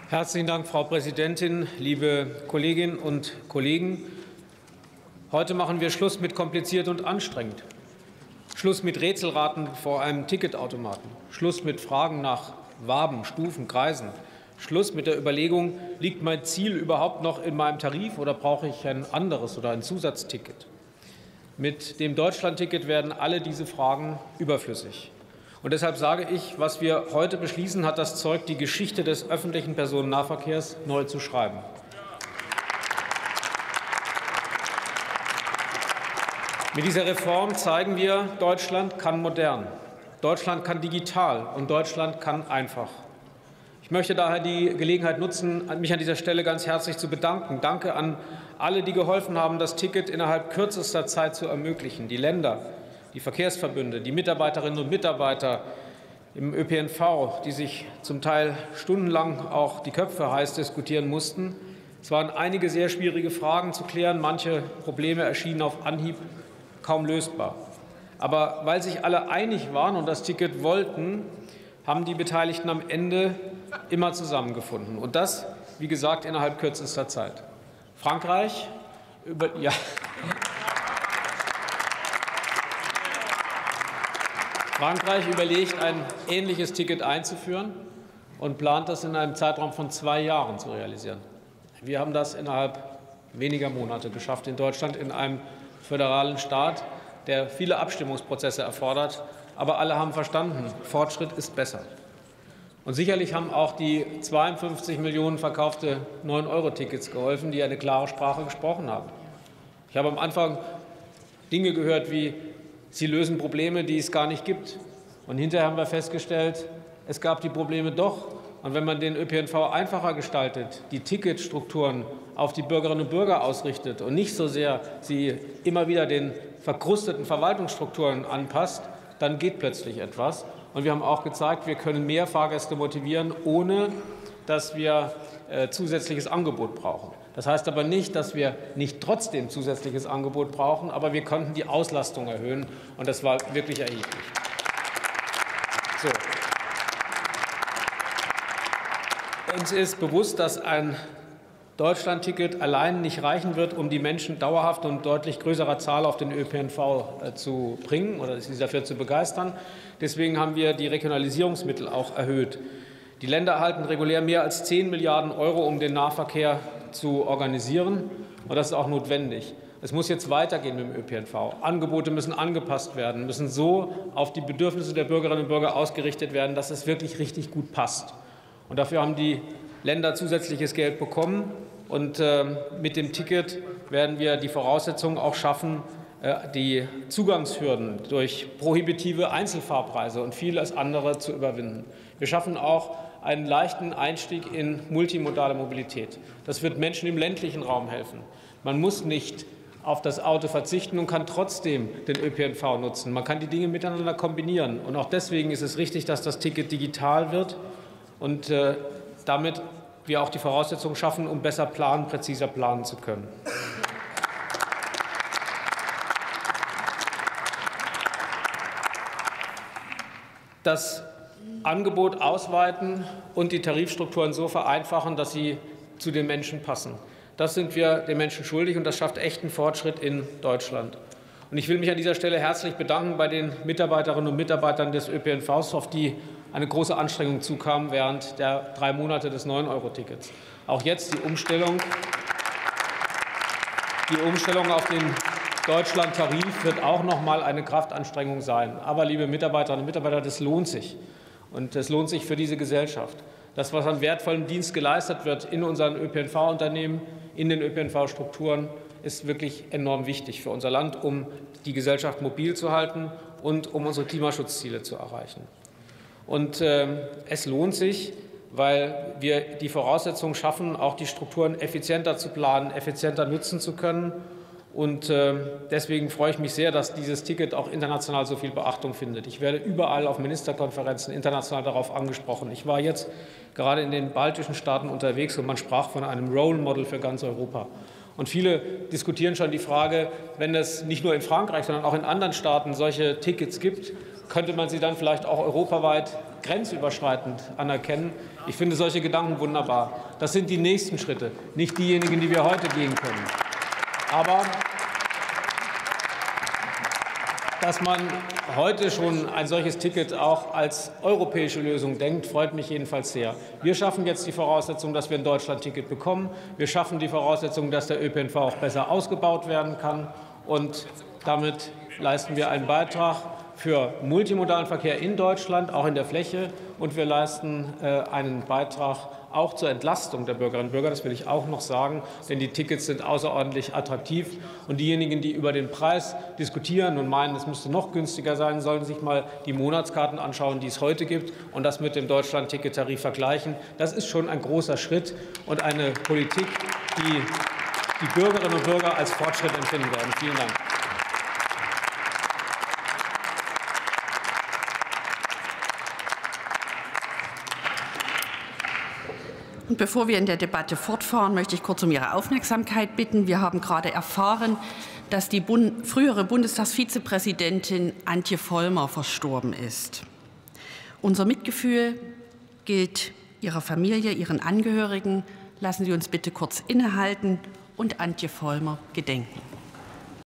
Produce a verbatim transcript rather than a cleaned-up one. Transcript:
Herzlichen Dank, Frau Präsidentin, liebe Kolleginnen und Kollegen! Heute machen wir Schluss mit kompliziert und anstrengend. Schluss mit Rätselraten vor einem Ticketautomaten. Schluss mit Fragen nach Waben, Stufen, Kreisen. Schluss mit der Überlegung, liegt mein Ziel überhaupt noch in meinem Tarif oder brauche ich ein anderes oder ein Zusatzticket? Mit dem Deutschlandticket werden alle diese Fragen überflüssig. Und deshalb sage ich, was wir heute beschließen, hat das Zeug, die Geschichte des öffentlichen Personennahverkehrs neu zu schreiben. Mit dieser Reform zeigen wir, Deutschland kann modern, Deutschland kann digital und Deutschland kann einfach. Ich möchte daher die Gelegenheit nutzen, mich an dieser Stelle ganz herzlich zu bedanken. Danke an alle, die geholfen haben, das Ticket innerhalb kürzester Zeit zu ermöglichen. Die Länder, die Verkehrsverbünde, die Mitarbeiterinnen und Mitarbeiter im Ö P N V, die sich zum Teil stundenlang auch die Köpfe heiß diskutieren mussten. Es waren einige sehr schwierige Fragen zu klären. Manche Probleme erschienen auf Anhieb kaum lösbar. Aber weil sich alle einig waren und das Ticket wollten, haben die Beteiligten am Ende immer zusammengefunden. Und das, wie gesagt, innerhalb kürzester Zeit. Frankreich über, ja. Frankreich überlegt, ein ähnliches Ticket einzuführen und plant das in einem Zeitraum von zwei Jahren zu realisieren. Wir haben das innerhalb weniger Monate geschafft in Deutschland, in einem föderalen Staat, der viele Abstimmungsprozesse erfordert. Aber alle haben verstanden, Fortschritt ist besser. Und sicherlich haben auch die zweiundfünfzig Millionen verkaufte neun Euro Tickets geholfen, die eine klare Sprache gesprochen haben. Ich habe am Anfang Dinge gehört wie, sie lösen Probleme, die es gar nicht gibt. Und hinterher haben wir festgestellt, es gab die Probleme doch. Und wenn man den Ö P N V einfacher gestaltet, die Ticketstrukturen auf die Bürgerinnen und Bürger ausrichtet und nicht so sehr sie immer wieder den verkrusteten Verwaltungsstrukturen anpasst, dann geht plötzlich etwas. Und wir haben auch gezeigt, wir können mehr Fahrgäste motivieren, ohne dass wir äh, zusätzliches Angebot brauchen. Das heißt aber nicht, dass wir nicht trotzdem zusätzliches Angebot brauchen, aber wir konnten die Auslastung erhöhen, und das war wirklich erheblich. So. Uns ist bewusst, dass ein Deutschlandticket allein nicht reichen wird, um die Menschen dauerhaft und deutlich größerer Zahl auf den Ö P N V zu bringen oder sie dafür zu begeistern. Deswegen haben wir die Regionalisierungsmittel auch erhöht. Die Länder erhalten regulär mehr als zehn Milliarden Euro, um den Nahverkehr zu organisieren. Und das ist auch notwendig. Es muss jetzt weitergehen mit dem Ö P N V. Angebote müssen angepasst werden, müssen so auf die Bedürfnisse der Bürgerinnen und Bürger ausgerichtet werden, dass es wirklich richtig gut passt. Und dafür haben die Länder zusätzliches Geld bekommen. Und äh, mit dem Ticket werden wir die Voraussetzungen auch schaffen, äh, die Zugangshürden durch prohibitive Einzelfahrpreise und vieles andere zu überwinden. Wir schaffen auch einen leichten Einstieg in multimodale Mobilität. Das wird Menschen im ländlichen Raum helfen. Man muss nicht auf das Auto verzichten und kann trotzdem den Ö P N V nutzen. Man kann die Dinge miteinander kombinieren. Und auch deswegen ist es richtig, dass das Ticket digital wird und äh, damit wir auch die Voraussetzungen schaffen, um besser planen, präziser planen zu können. Das Angebot ausweiten und die Tarifstrukturen so vereinfachen, dass sie zu den Menschen passen. Das sind wir den Menschen schuldig, und das schafft echten Fortschritt in Deutschland. Und ich will mich an dieser Stelle herzlich bedanken bei den Mitarbeiterinnen und Mitarbeitern des Ö P N Vs, auf die eine große Anstrengung zukam während der drei Monate des neun Euro Tickets. Auch jetzt die Umstellung, die Umstellung auf den Deutschlandtarif wird auch noch mal eine Kraftanstrengung sein. Aber, liebe Mitarbeiterinnen und Mitarbeiter, das lohnt sich. Und es lohnt sich für diese Gesellschaft. Das, was an wertvollem Dienst geleistet wird in unseren Ö P N V-Unternehmen, in den Ö P N V-Strukturen, ist wirklich enorm wichtig für unser Land, um die Gesellschaft mobil zu halten und um unsere Klimaschutzziele zu erreichen. Und äh, es lohnt sich, weil wir die Voraussetzungen schaffen, auch die Strukturen effizienter zu planen, effizienter nutzen zu können. Und äh, deswegen freue ich mich sehr, dass dieses Ticket auch international so viel Beachtung findet. Ich werde überall auf Ministerkonferenzen international darauf angesprochen. Ich war jetzt gerade in den baltischen Staaten unterwegs, und man sprach von einem Role Model für ganz Europa. Und viele diskutieren schon die Frage, wenn es nicht nur in Frankreich, sondern auch in anderen Staaten solche Tickets gibt, könnte man sie dann vielleicht auch europaweit grenzüberschreitend anerkennen. Ich finde solche Gedanken wunderbar. Das sind die nächsten Schritte, nicht diejenigen, die wir heute gehen können. Aber dass man heute schon ein solches Ticket auch als europäische Lösung denkt, freut mich jedenfalls sehr. Wir schaffen jetzt die Voraussetzung, dass wir ein Deutschland-Ticket bekommen. Wir schaffen die Voraussetzung, dass der Ö P N V auch besser ausgebaut werden kann. Und damit leisten wir einen Beitrag für multimodalen Verkehr in Deutschland, auch in der Fläche. Und wir leisten äh, einen Beitrag auch zur Entlastung der Bürgerinnen und Bürger. Das will ich auch noch sagen, denn die Tickets sind außerordentlich attraktiv. Und diejenigen, die über den Preis diskutieren und meinen, es müsste noch günstiger sein, sollen sich mal die Monatskarten anschauen, die es heute gibt, und das mit dem Deutschland-Ticket-Tarif vergleichen. Das ist schon ein großer Schritt und eine Politik, die die Bürgerinnen und Bürger als Fortschritt empfinden werden. Vielen Dank. Und bevor wir in der Debatte fortfahren, möchte ich kurz um Ihre Aufmerksamkeit bitten. Wir haben gerade erfahren, dass die Bund- frühere Bundestagsvizepräsidentin Antje Vollmer verstorben ist. Unser Mitgefühl gilt ihrer Familie, ihren Angehörigen. Lassen Sie uns bitte kurz innehalten und Antje Vollmer gedenken.